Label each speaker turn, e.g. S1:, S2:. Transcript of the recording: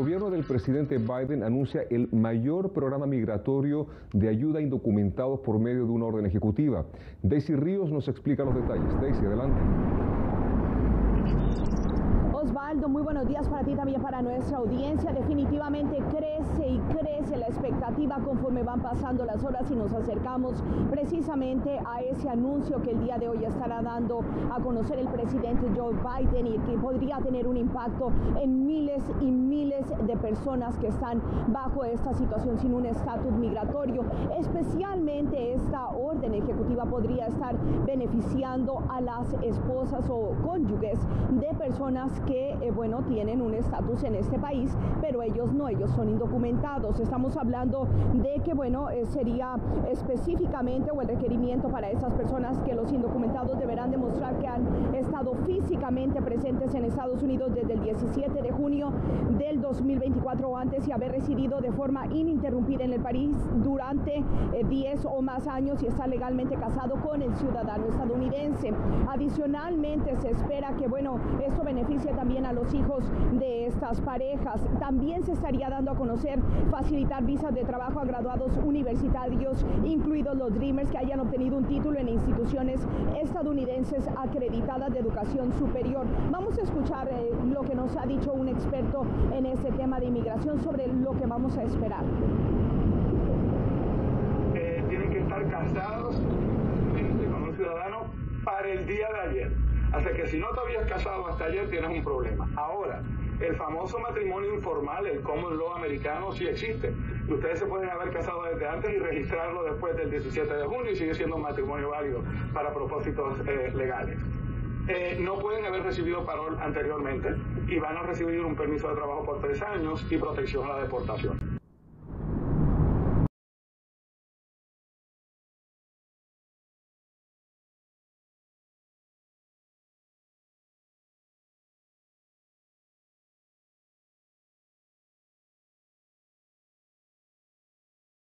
S1: gobierno del presidente Biden anuncia el mayor programa migratorio de ayuda a indocumentados por medio de una orden ejecutiva. Daisy Ríos nos explica los detalles. Daisy, adelante.
S2: Osvaldo, muy buenos días para ti, también para nuestra audiencia. Definitivamente crece y crece la expectativa conforme van pasando las horas y nos acercamos precisamente a ese anuncio que el día de hoy estará dando a conocer el presidente Joe Biden y que podría tener un impacto en miles y miles de personas que están bajo esta situación sin un estatus migratorio. Especialmente esta orden ejecutiva podría estar beneficiando a las esposas o cónyuges de personas que tienen un estatus en este país, pero ellos no, ellos son indocumentados. Estamos hablando de que sería específicamente o el requerimiento para esas personas que los indocumentados deberán demostrar que han estado físicamente presentes en Estados Unidos desde el 17 de junio del 2024 o antes y haber residido de forma ininterrumpida en el país durante 10 o más años y estar legalmente casado con el ciudadano estadounidense. Adicionalmente se espera que esto beneficie también a los hijos de estas parejas. También se estaría dando a conocer facilitar visas de trabajo a graduados universitarios, incluidos los Dreamers que hayan obtenido un título en instituciones estadounidenses acreditadas de educación superior. Vamos a escuchar lo que nos ha dicho un experto en este tema de inmigración sobre lo que vamos a esperar.
S3: Tienen que estar casados con un ciudadano para el día de ayer. Así que si no te habías casado hasta ayer, tienes un problema. Ahora, el famoso matrimonio informal, el common law americano, sí existe. Y ustedes se pueden haber casado desde antes y registrarlo después del 17 de junio y sigue siendo un matrimonio válido para propósitos legales. No pueden haber recibido parol anteriormente y van a recibir un permiso de trabajo por 3 años y protección a la deportación.